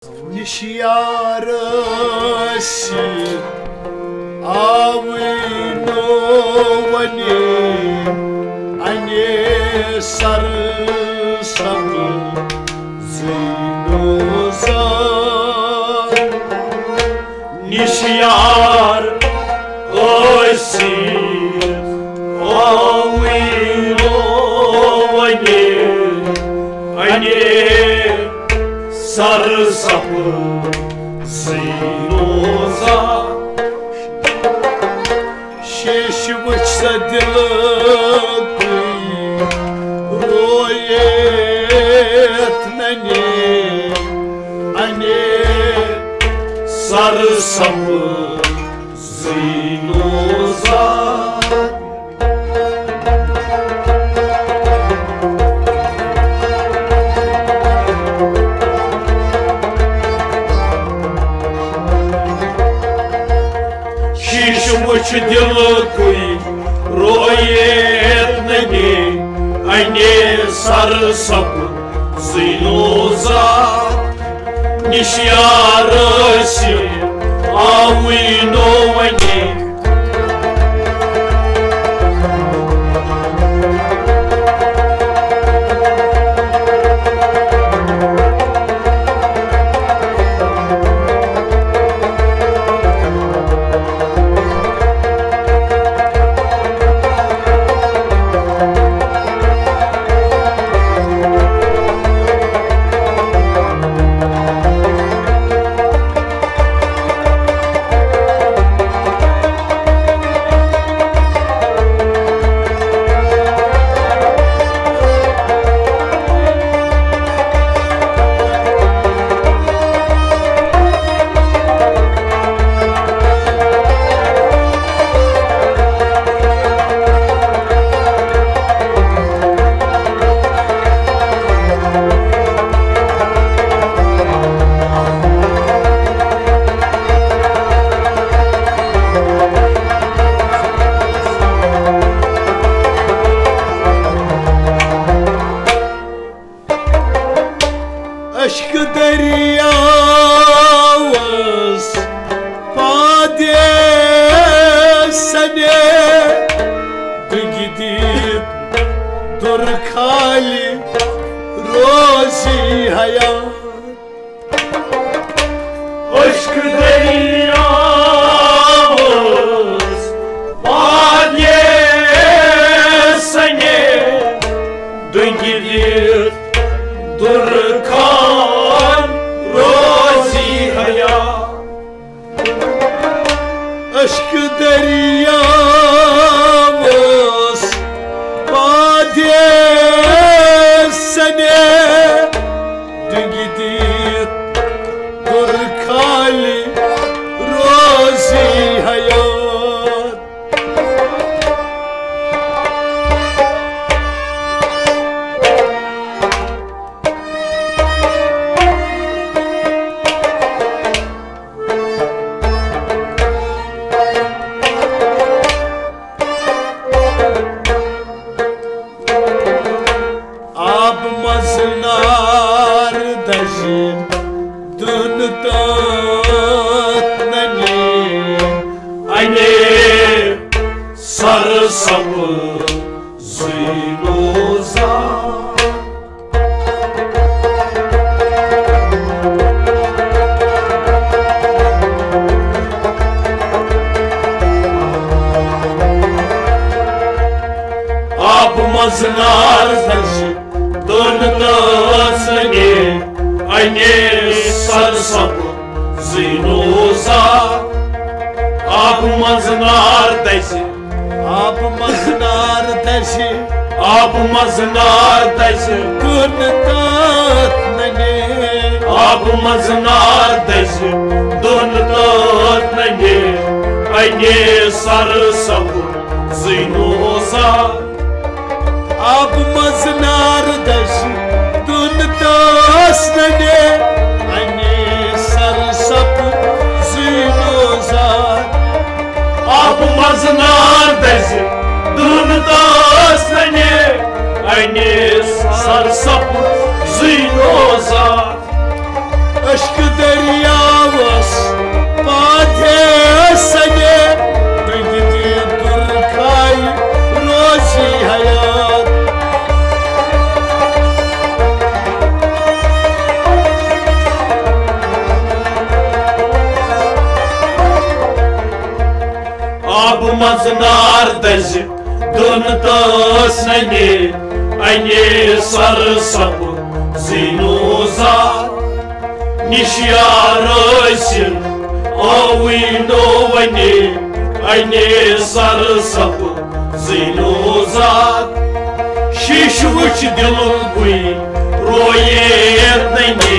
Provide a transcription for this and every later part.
Nişyarısı avino vani ane sarsam zinoza Nişyar osi avino vani ane sarsapı zinoza Şeşmişse dilıkı royetmeni ane sarsapı zinoza Шишмуч делкуй роет ноги, а не сарсапу зиноза. Нишьяраси, а вы новани. Aşkı deryavuz padesene gidip dur kali rozi hayat Aşkı deryavuz padesene gidip dur Aşkı deryavuz padesene gidip dur kali rozi hayat Maznar dajin dun tatnani ane sarsapı zinoza Maznar dajin Döntasını aynı sarsapı zinoza Abımız neredesin? Abımız neredesin? Abımız neredesin? Döntatnani Abımız neredesin? Döntatnani aynı sarsapı zinoza Abımız neredesin? Döntasnani aynı sarsapı zinoza Abımız neredesin? Döntasnani aynı sarsapı zinoza Aşkı मजनार दज दुन तस नने अने सर सब जीनोजा निशियार ओविनो वने अने सर सब जीनोजा शीश वुच दिल बुई रोये नने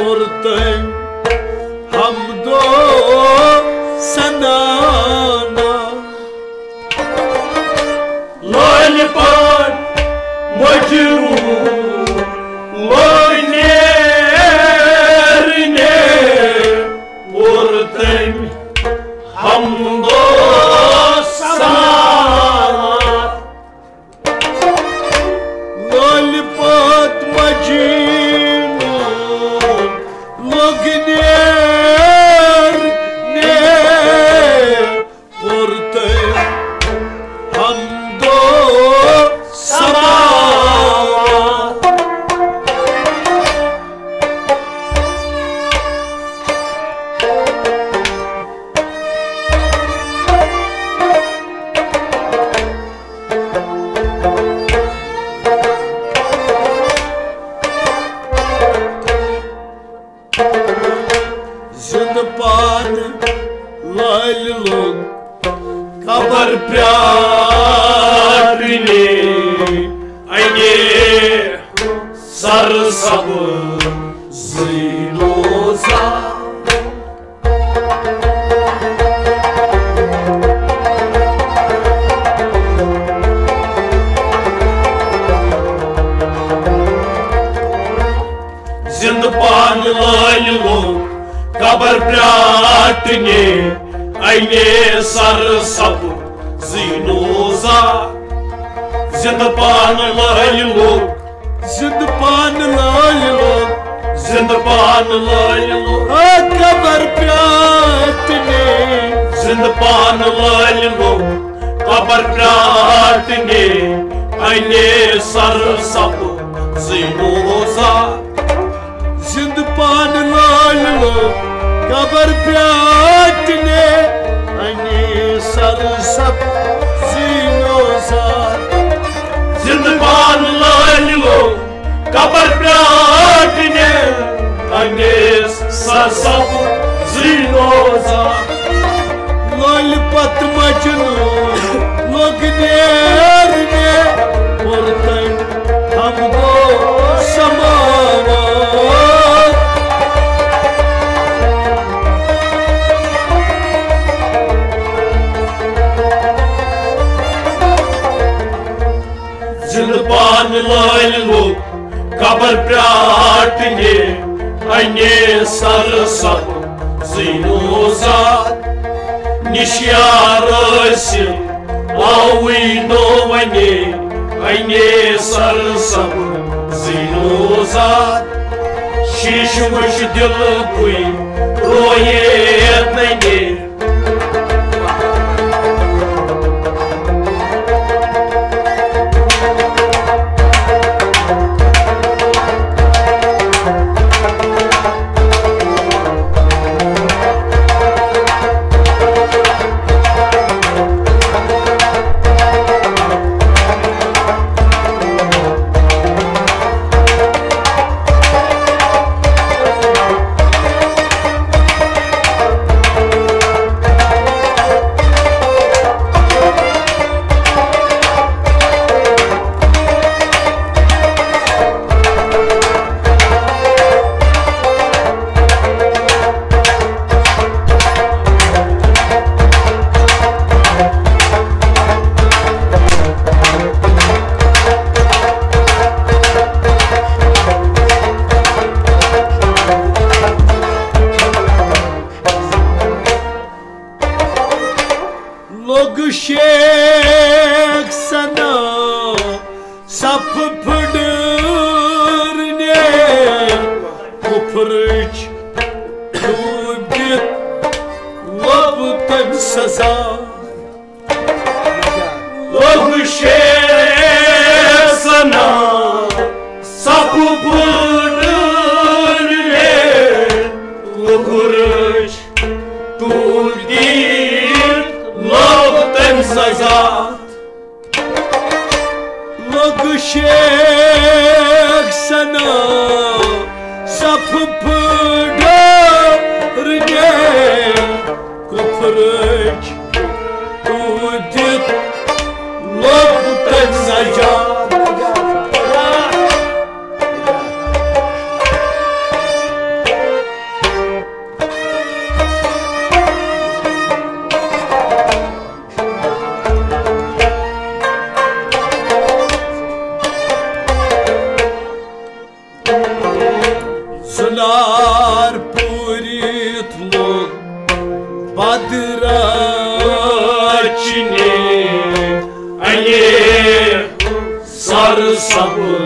Portem hamdo sanana Lollipop Majiru Loynerine Portem hamdo sanat Lollipop Majiru Lognerne Portem hamdo sanat Zindpan layliluk Kabar pyarine Ayne sarı sabı Zinoza Zindpan layliluk Kabar pyarine Ayne sarı sabı Zinoza Zindpan layliluk Zindpan layliluk Zindpan layliluk Kabar pyatne Zindpan layliluk Kabar pyatne Ayne sarı sapı Zinoza Zindpan layliluk Kabar pyatne Ani sarı sap zinoza Zindpan layliluk Kabar pyatne Ayne sarı sapı Zinoza Lollipop Majnu Lognerne Portem hamdo samavat Zindpan layliluk Kabar pyatne Ayne sarı sapı Zinoza Nişyarısin Awinovane Ayne sarı sapı Zinoza Şişmiş dilpui Royetnayne Logshek sana sap pıdırne Kupırıç Kubit Lobtem saza Logşer sana Sapı pırnırne Logurıç Tudir Lobtem sazat Logshek sana sap pıdırne Kupırıç Kubit Lobtem saza sabu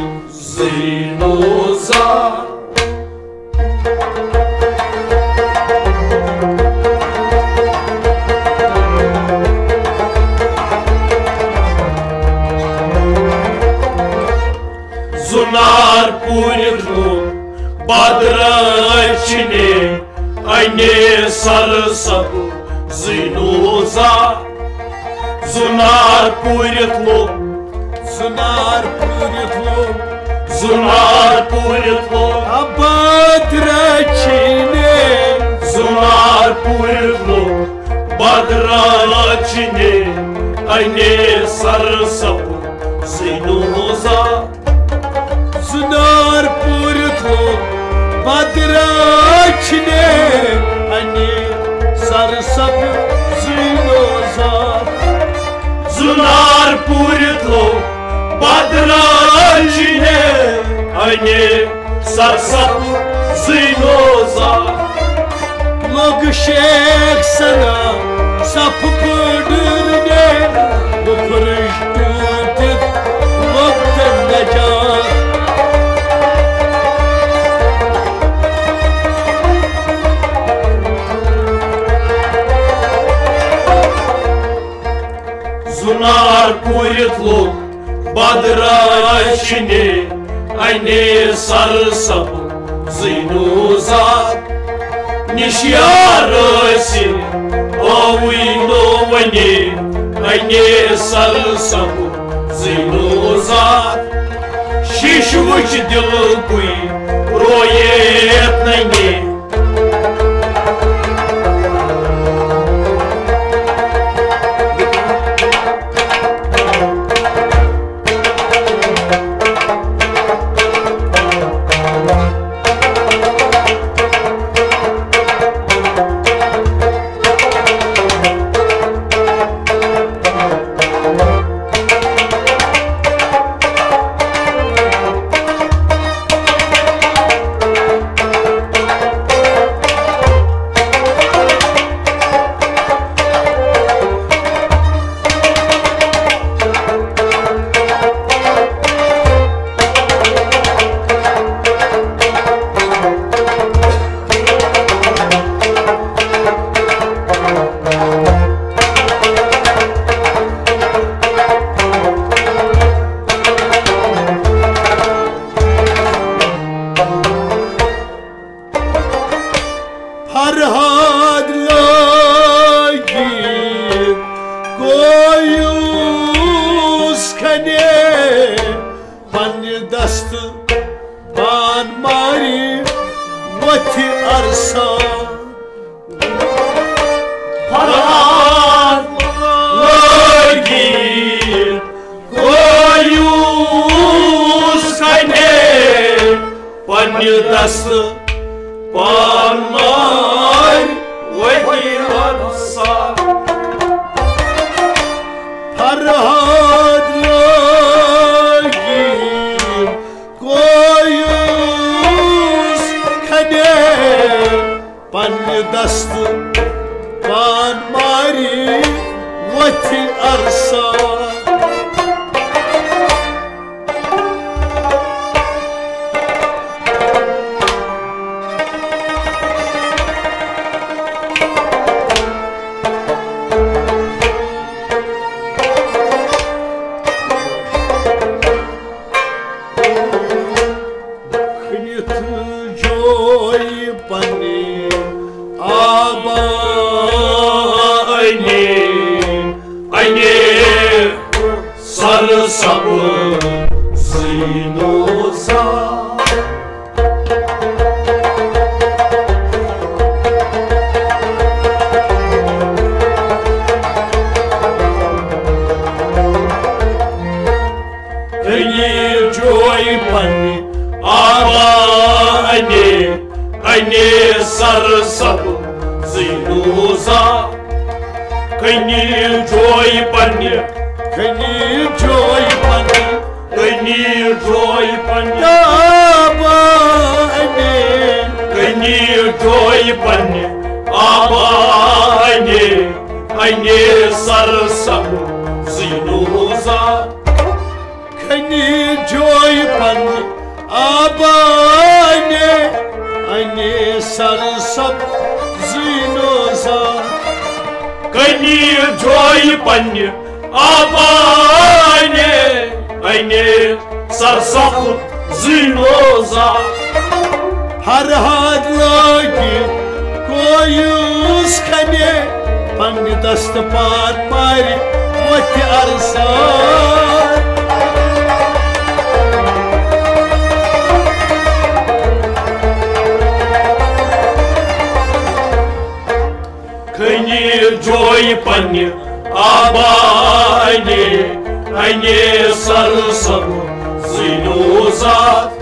zinuza Zunar puriklu badrachine Ayne sarı sabu zinuza Zunar puriklu badrachine Zunar puriklu badrachine Ayne sarı sabu zinuza Zunar puriklu badrachine Ayne sarı sabu zinuza Zunar puriklu badrachine Ayne sarsap zinoza Log shek sana sap purdurne Bu pırıştırdık logdan necat Zunar puriklu badrachine Ayne sarsap zinoza Nishyarasi Owinovani Ayne sarsap zinoza Shishvuch dilkui Royet nayne Farhad lagi koyus kane Pandastı ban mari vati arsa Farhad lagi koyus kane Pandastı ban mari vati arsa Farhad lagi koyus kane Pandastı ban mari vati arsa sarı sabır zinoza Eni joy pani aba ane sarı sabır zinoza Eni joy pani Kani joy panni abane Ani sarsap zinoza Kani joy panni abane Ani sarsap zinoza Har hadlagi koyus kane Panni dasta par mari vati arsar Kani joy panni abane Ani sarsap zinoza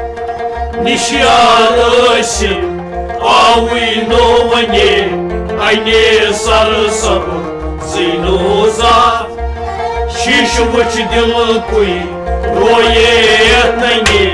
Nişyanısı avinowanie Ane sarsap zinoza Şişvıç dilkuy royetnani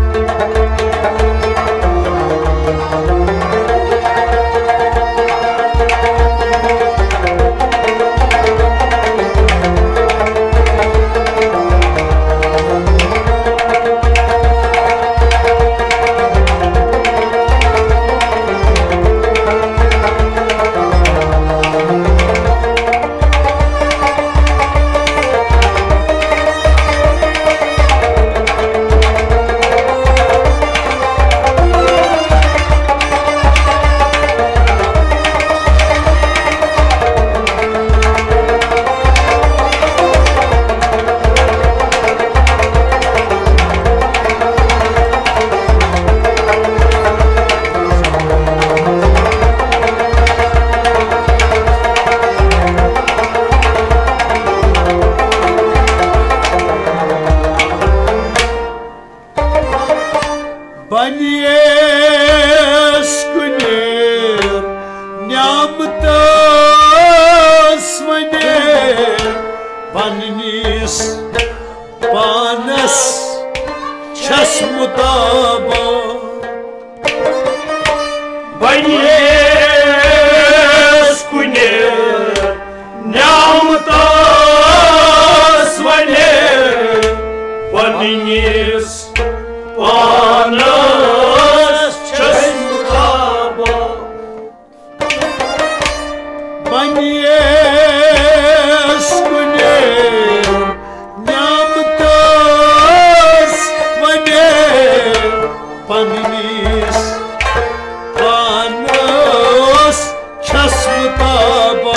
Banies kunir nyamtas maner Banis panas chasmutaba Banies kunir nyamtas maner Banis panas chasmutaba Banies kunir nyamtas maner Banis panas chasmutaba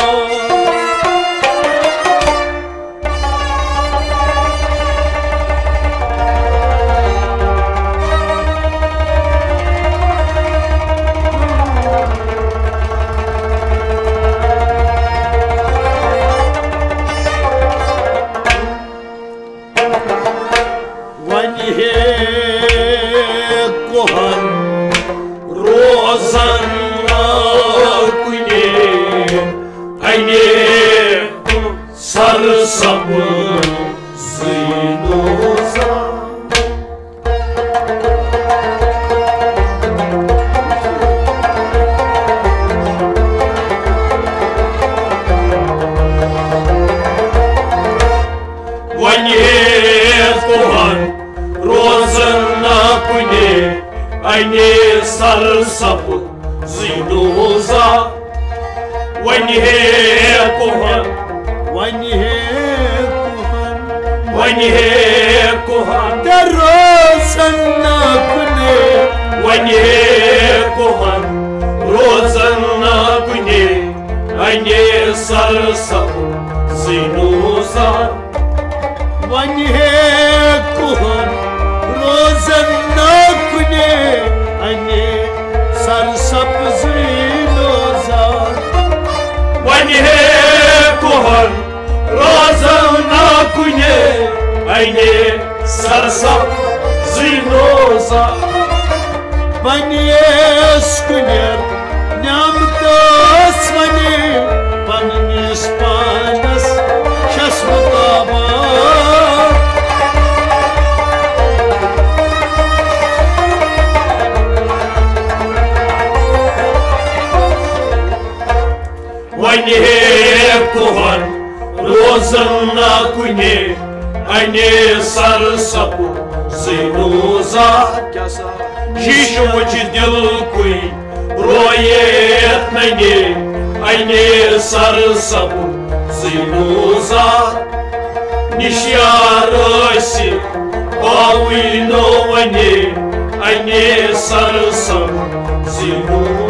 Kohan Rozanna kune Ane sarsap zinoza Kohan Rozanna kune Ane sarsap zinoza Kohan Kohan Rozanna kune Kohan Rozanna kune Ane sarsap zinoza Kohan Rozanna kune Ane sarsap zinoza Kohan Rozanna kune Ane sarsap zinoza Banies kunir nyamtas maner Banis panas chasmutaba Kohan Rozanna kune ane sarsapu zinuza Jishmuch dil kui royet nane ane sarsapu zinuza Nishyarasi Bawino ane ane sarsapu zinuza